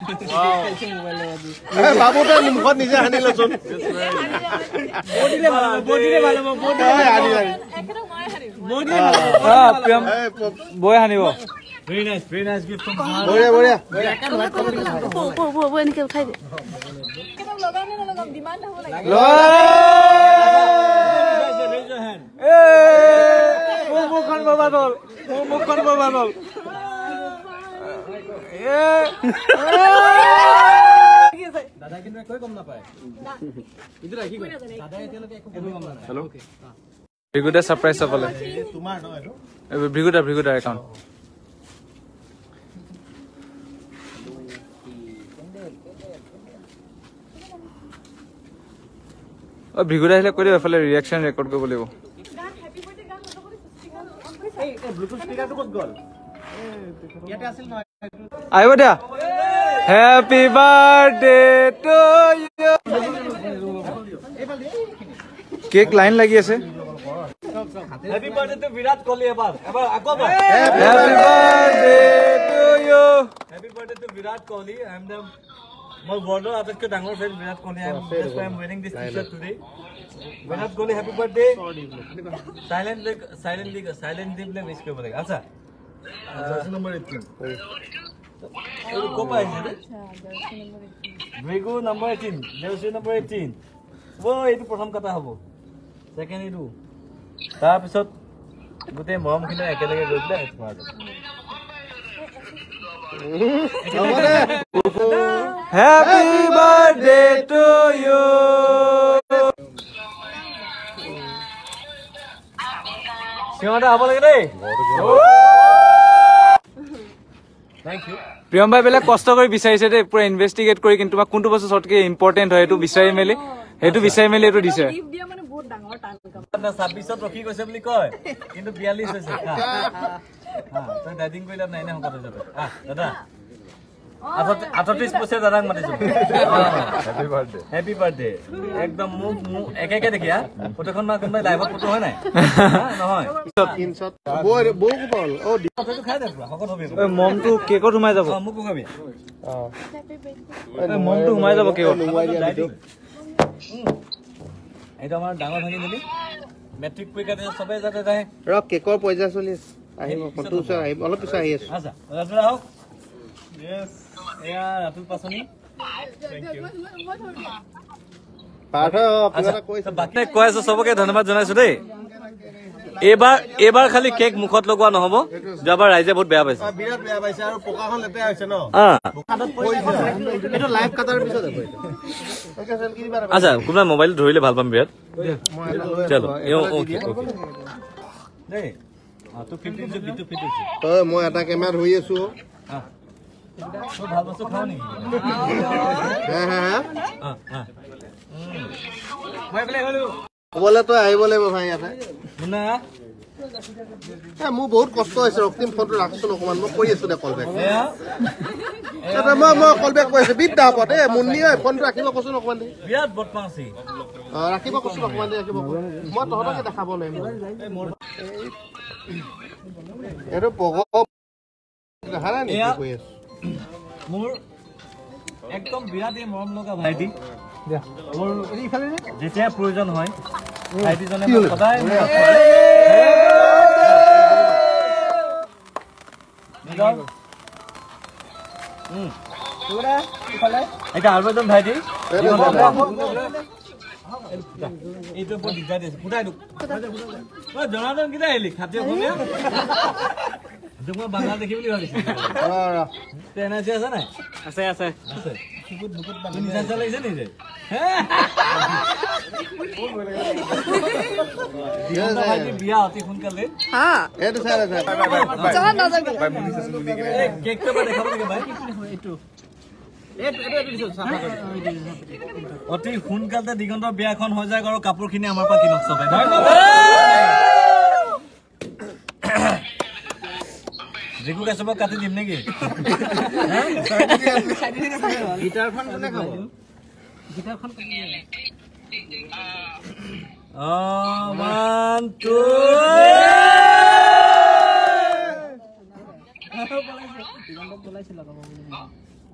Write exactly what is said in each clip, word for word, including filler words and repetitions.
বাবু তই মুখত নিজে সানি লচোন বৈ সানিব Very nice, very nice gift from Mara. বঢ়িয়া বঢ়িয়া এনেকে উঠাই দে Raise your hand. মোৰ মুখখন ববা দল মোৰ মুখখন ববা দল দাদা কিন্তু একো গম নাপায় ইটো ৰাখি গৈ দাদা এতিয়ালৈকে একো গম নাপায় হেল্ল' ভিগুদা সাৰপ্ৰাইজ সকলে তোমাৰ ন এটো ভিগুদা ভিগুদা একাউণ্ট অ ভিগুদা আহিলে কৈ দিও এফালে ৰিয়েকচন ৰেকৰ্ড কৰিব লাগিব এই ব্লুটুথ স্পিকাৰটো ক'ত গ'ল ইয়াতে আছিল ন আহিব দিয়া happy birthday to you cake line লাগি আছে happy birthday to Virat Kohli এবাৰ এবাৰ আকৌ এবাৰ happy birthday to you happy birthday to Virat Kohli I am the মোৰ বৰ্ডৰ আটাইতকৈ ডাঙৰ fan Virat Kohli I am just I am উইনিং this t-shirt today Virat Kohli happy birthday silently silently silently বোলে উইশ কৰিব লাগে আচ্ছা জাৰ্সি নম্বৰ eighteen এই কোপা আহিছে ভিগু number eighteen jersey number eighteen ও এইটো প্ৰথম কথা হ'ব সেকেন্ড এইটো তাৰ পিছত গোটেই মৰমখিনি একেলগে গৈ পেলাই smart happy birthday to you সিহঁতে হ'ব লাগে দেই থ্যাংক ইউ প্ৰিয়ম ভাই বেলেগ কষ্ট কৰি বিচাৰিছে দেই পুৰা ইনভেষ্টিগেট কৰি কিন্তু তোমাক কোনটো বস্তু সবতকৈ ইম্পৰ্টেণ্ট হয় এইটো বিচাৰি মেলি সেইটো বিচাৰি মেলি এইটো দিছে ছাব্বিছত ৰখি গৈছে বুলি কয় কিন্তু বিয়াল্লিছ হৈছে তই ডাইটিং কৰিলে নাই নাই শকত হৈ যাবে দাদা আঠত্ৰিশ বছৰ দাদাক মাতিছো হেপী বাৰ্থডে হেপী বাৰ্থডে একদম মোক মোক একে একে দেখিয়া ফটোখন না কোনোবাই লাইভত ফটো হয় নাই নহয় তিনশত বৈ বৌ কোপাল ও ফটোটো খাই দে পুৰা শকত হবি ঐ মমটো কেকত সোমাই যাব অ মোক খাবি অ ঐ মমটো সোমাই যাব কেকত এইটো আমাৰ ডাঙৰ ভাঙি মেলি মেট্ৰিক পৰীক্ষা দিয়ে সবে যাতে যায় ৰ কেকৰ পইচা চলি আছে আহিব ফটো চৰ আহিব অলপ পিছত আহি আছে আচ্ছা ৰাতুল আহক ইয়েস এয়া ৰাতুল পাছনি থ্যাংক ইউ পাৰ্থ আপোনাৰ কৈছে বাকী কৈ আছো সবকে ধন্যবাদ জনাইছো দেই এবাৰ এবাৰ খালি কেক মুখত লগোৱা নহব যোৱাবাৰ ৰাইজে বহুত বেয়া পাইছে বিৰাট বেয়া পাইছে আৰু পকাখন লেতেৰা হৈছে ন অ এইটো লাইভ কাটাৰ পিছত হ'ব এইটো ওকে সেলফি দিবা আচ্ছা কোনোবা মোবাইল ধৰিলে ভাল পাম বিৰাট মই এটা লৈ চলো ওকে ওকে দেই আ তো ফিফটি যে বিটু ফিফটি তই মই এটা কেমেৰা ধৰি আছো আ তো ভাল বস্তু খাও নেকি হা হা হা আ আ মই বলে হলো বলে তই আহিব লাগিব ভাই ইয়াতে না এ মোৰ বহুত কষ্ট হৈছে ৰক্তিম ফোনটো ৰাখছো অকমান মই কৈ আছো দে কল বেক এয়া এটা মই মই কল বেক কৈ আছো বিদ্যা হব দে মুন্নি ঐ ফোনটো ৰাখিব কৈছো অকমান দে বিৰাট বদমাছি অ ৰাখিব কৈছো অকমান দে ৰাখিব মই তহঁতকে দেখাব নোৱাৰিম এইটো পগ দেখা নাই নেকি কৈ আছো মোৰ একদম বিৰাট এই মৰম লগা ভাইটি মোৰ যেতিয়া প্ৰয়োজন হয় ভাইটিজনে মোক সদায় এটা আৰু এজন ভাইটি এইটো বৰ দিগদাৰ দিছে ফুটাই দিওঁ জনাৰ্দন কেতিয়া আহিলি খাতি অসমীয়া মই বাংলা দেখি বুলি ভাবিছো এনাৰ্জি আছে নাই আছে আছে আছে নিচা চলাইছে নিজে বিয়া অতি সোনকালে এইটো চাই কেকটো দেখাব লাগে ভাই অতি সোনকালে দিগন্ত বিয়াখন হৈ যায় আৰু কাপোৰখিনি আমাৰ পৰা কিনক চবে জিকু কেচবক কাটি দিম নেকি গিটাৰখন কোনে খাব গিটাৰখন অ ওৱান টু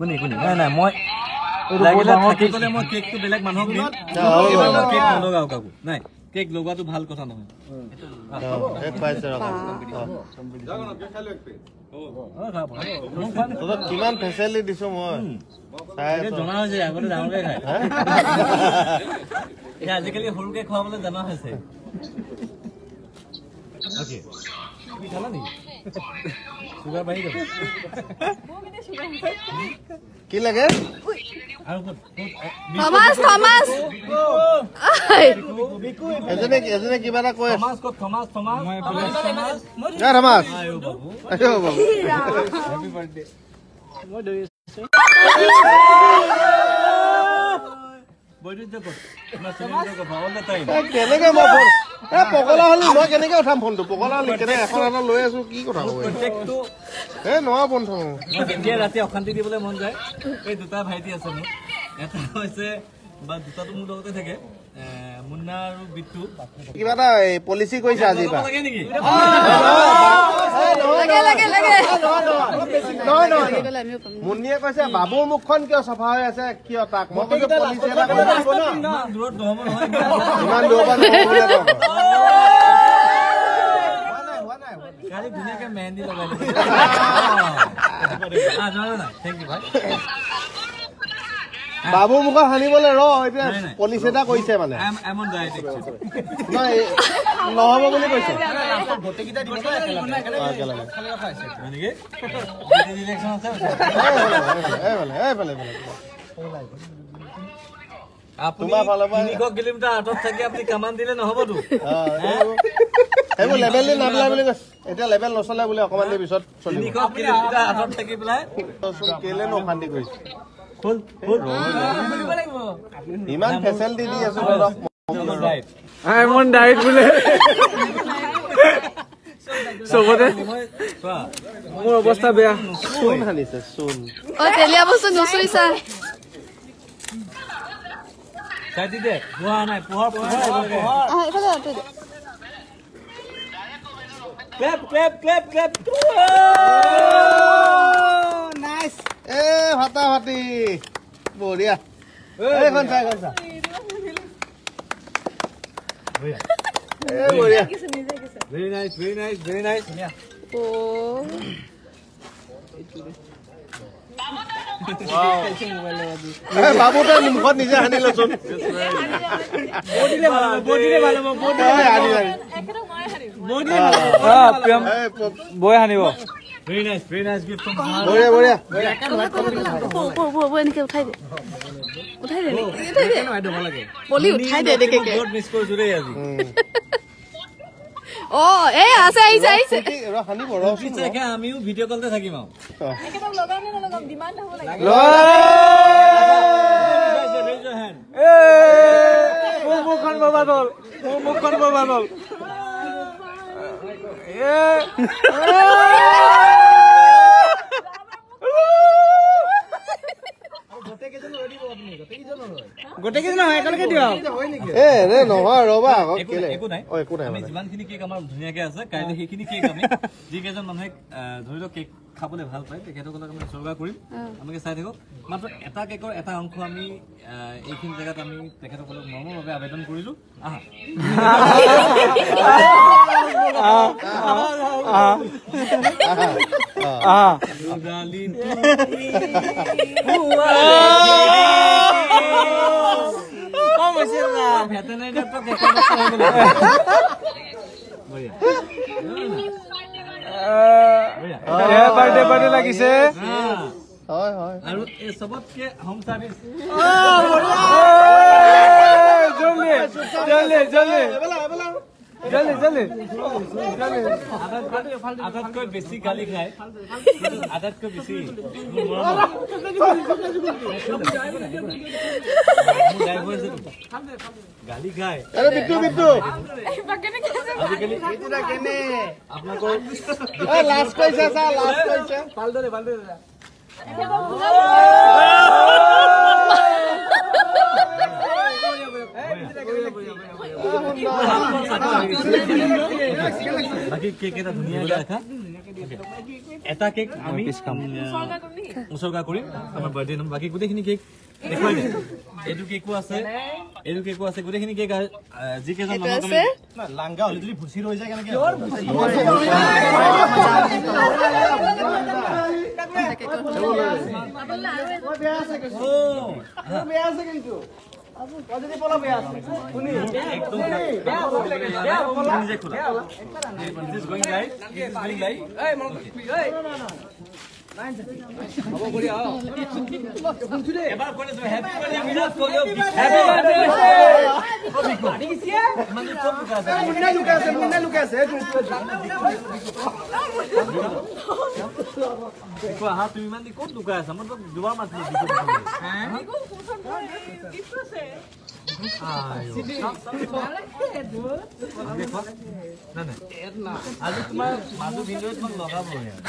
কোনে কোনে নাই নাই মই লাগিলে থাকি গ'লে মই কেকটো বেলেগ মানুহক দিম কেক নলগাও কাকো নাই কেক লগোৱাটো ভাল কথা নহয় এক পাইছে কিমান ফেচিলিটি দিছো মই জনা হৈছে আগতে ডাঙৰকে খায় আজিকালি সৰুকে খোৱাবলৈ জনা হৈছে কি লাগে থমাস থমাস এজনে এজনে কিবা এটা কৈ থমাস কত থমাস থমাস মই থমাস যা থমাস আয়ো বাবু আয়ো বাবু হ্যাপি বার্থডে মই দৈ আছে বৈদ্যুত কত না সিলিন্ডার কত অল দ্য টাইম কেনেকে মই ফোন এ পকলা হলি মই কেনেকে উঠাম ফোনটো পকলা হলি কেনে এখন এটা লৈ আছো কি কথা কয় প্ৰত্যেকটো এ নহয় বন্ধ মই যেতিয়া ৰাতি অশান্তি দিবলৈ মন যায় এই দুটা ভাইটি আছে মোৰ এটা হৈছে বা দুটাটো মোৰ লগতে থাকে মুন্না আৰু বিট্টু কিবা এটা পলিচি কৰিছে আজি পা লাগে নেকি লাগে লাগে লাগে নহয় নহয় মুন্নিয়ে কৈছে বাবুৰ মুখখন কিয় চাফা হৈ আছে কিয় তাক মই কৈছো পলিচি এটা কৰিব লাগিব ন ইমান দূৰত নহ'ব নহয় ইমান দূৰৰ পৰা নহ'ব কালি ধুনীয়াকে মেহেন্দি লগাই দিলে আ নহয় নাই থেংক ইউ ভাই বাবুৰ মুখত সানিবলৈ ৰ এতিয়া পলিচি এটা কৰিছে মানে আই এম অন ডায়েট নহয় নহ'ব বুলি কৈছে গোটেইকেইটা দিব না একেলগে নেকি ইলেকশ্যন আছে আপুনি তিনিশ কিলোমিটাৰ আঁতৰত থাকি আপুনি কামান দিলে নহ'বতো এইবোৰ লেবেল দি নাপলাই বুলি কৈছে এতিয়া লেবেল নচলে বুলি অকমান দেৰি পিছত চলিব তিনিশ কিলোমিটাৰ আঁতৰত থাকি পেলাই কেলে নো অশান্তি কৰিছে ফুল ফুল ইমান ফেচিলিটি দি আছো আই মন ডাইট বোলে চবতে মোৰ অৱস্থা বেয়া চোন সানিছে চোন অ তেলিয়া বস্তু নুচুইছা চাইটি দে পোহা নাই পোহৰ পোহৰ আহ এফালে আঁতৰি দে ক্লেপ ক্লেপ ক্লেপ ক্লেপ নাইস এ ভাতা ভাতি বঢ়িয়া এইখন চাই এখন চা এ বঢ়িয়া very nice very nice very nice ও বাবু তই মুখত নিজে সানি লচোন বডিলে ভাল বডিলে ভাল বডি আনি আনি বডিলে ভাল প্ৰিয়ম বৈ সানিব very nice very nice gift from বঢ়িয়া বঢ়িয়া বৌ বৌ বৌ এনেকে উঠাই দে উঠাই দে উঠাই দে পলি উঠাই দে দেখে বহুত মিছ কৰিছো দেই আজি অ এ আছে আহিছে আহিছে ৰ সানিব ৰ পিছে আমিও ভিডিঅ' কলতে থাকিম আৰু একদম লগাও নে লগাও ডিমান্ড হ'ব লাগে ৰেজ ইউৰ হেণ্ড এ মোৰ মুখখন বৰবাদ হ'ল মোৰ মুখখন বৰবাদ হ'ল এ গোটেইকেইজন নহয় একেলগে দিয়ক এ ৰে নহয় ৰবা আকৌ একো কেলে একো নাই অ একো নাই আমি মানে যিমানখিনি কেক আমাৰ ধুনীয়াকে আছে কাইলৈ সেইখিনি কেক আমি যিকেইজন মানুহে ধৰি লওক কেক খাবলৈ ভাল পায় তেখেতসকলক আমি উৎসৰ্গা কৰিম আমাকে চাই থাকক মাত্ৰ এটা কেকৰ এটা অংশ আমি এইখিনি জেগাত আমি তেখেতসকলক মৰমৰ বাবে আবেদন কৰিলো আহা বাৰ্থডে বাৰ্থডে লাগিছে হয় হয় আৰু এই চবতকে হোম চাৰ্ভিচ জলদি জলদি জলদি জলদি জলদি আটাইতকৈ বেছি গালি খায় আটাইতকৈ বেছি গালি খায় আরে বিট্টু বিট্টু আজিকালি আপোনালোকৰ এ লাস্ট কইছে চা লাস্ট কইছে পালদৰে পালদৰে বাকী কেক এটা ধুনীয়াকৈ ৰাখা এটা কেক আমি উৎসৰ্গা কৰিম আমাৰ বাৰ্থডে নাম বাকি গোটেইখিনি কেক দেখুৱাই দিম এইটো কেকো আছে এইটো কেকো আছে গোটেইখিনি কেক যি কেজন মানুহ আছে না লাংগা হলি যদি ভুচি ৰৈ যায় কেনেকে কিহৰ ভুচি মই বেয়া আছে কিছু মই বেয়া আছে কিন্তু আবু পজিটিভ পলা বেয়া আছে শুনি একদম বেয়া পলা নিজে খোলা this going live this going live এই মন এই হ'ব কৰি আ এবাৰ কোনে তুমি happy birthday Virat Kohli happy birthday party কিছে মানে কোন লুকা আছে মুন্না লুকা আছে মুন্না লুকা আছে দেখো হা তুমি মানে কোন লুকা আছে মই তো দুবাৰ মাতি দিছো হ্যাঁ কোন কোন গিফট আছে আয়ো না না আজি তোমাৰ মাজু ভিডিঅ'ত মই লগাব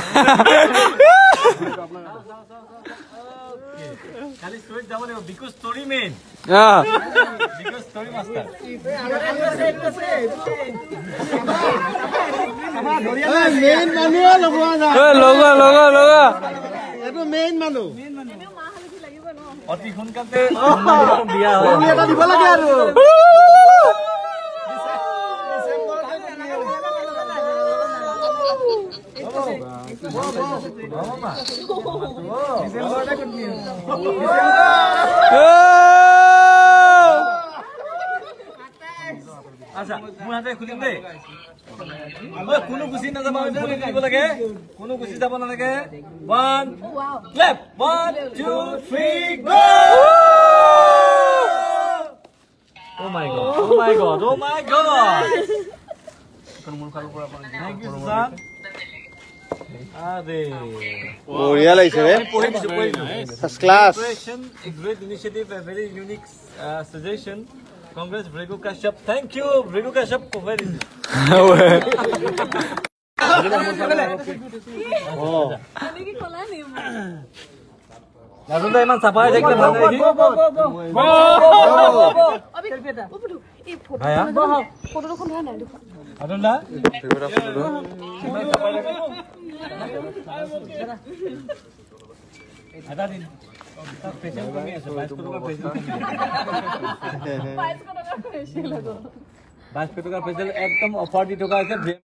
খালি ষ্টৰি যাব লাগিব because story main because story master main মানুহ লগোৱা না লগা লগা লগা এইটো মেইন মানুহ অতি সোনকালে বিয়া হয় এটা দিব লাগে আৰু আচ্ছা মোৰ হাতে খুলিম দেই কোনো গুচি নাযাব খুলি দিব লাগে কোনো গুচি যাব নালাগে one clap one two three go oh my god oh my god oh my god মোৰ খালৰ পৰা আপুনি থ্যাংক ইউ স্যাৰ আৰে বঢ়িয়া লাগিছে ৰে পঢ়ি দিছো পঢ়ি দিছো first class a great initiative a very unique uh, suggestion congrats Vrigu Kashyap thank you Vrigu Kashyap for very oh কি কলা নি নাজুন্দা ইমান চাপাই থাকিলে ভাল লাগি অবি ওপটো এই ফটো ভায়া ফটো খন ধৰা নাই দেখো নাজুন্দা এটা দিন পেশেন্ট কমি আছে বাইশ টকা পেশেন্ট বাইশ টকা পেছিল বাইশ টকা পেশেন্ট একদম অফার দি টকা আছে